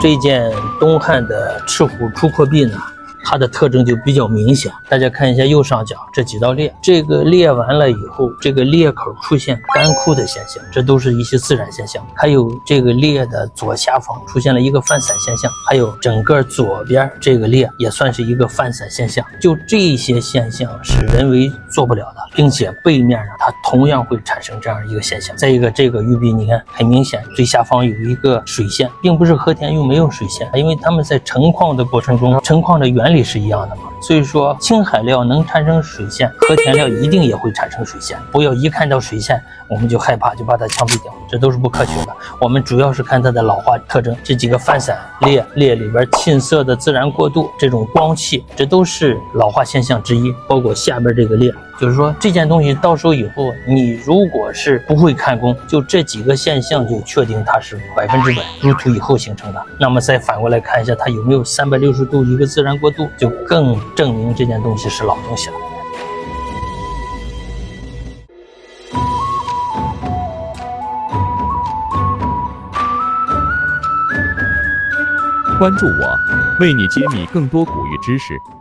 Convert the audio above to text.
这件东汉的赤虎出阔壁呢，它的特征就比较明显。大家看一下右上角这几道裂，这个裂完了以后，这个裂口出现干枯的现象，这都是一些自然现象。还有这个裂的左下方出现了一个泛散现象，还有整个左边这个裂也算是一个泛散现象。就这些现象是人为做不了的，并且背面呢，它同样会产生这样一个现象。再一个，这个玉璧你看很明显最下方有一个水线，并不是和田玉没有水线，因为它们在成矿的过程中，成矿的原理是一样的嘛。所以说青海料能产生水线，和田料一定也会产生水线。不要一看到水线我们就害怕，就把它枪毙掉，这都是不可取的。我们主要是看它的老化特征，这几个泛散裂里边沁色的自然过渡，这种光气，这都是老化现象之一。包括下边这个裂，就是说这件东西到时候以后，你如果是不会看工，就这几个现象就确定它是100%入土以后形成的。那么再反过来看一下它有没有360度一个自然过渡，就更证明这件东西是老东西了。 关注我，为你揭秘更多古玉知识。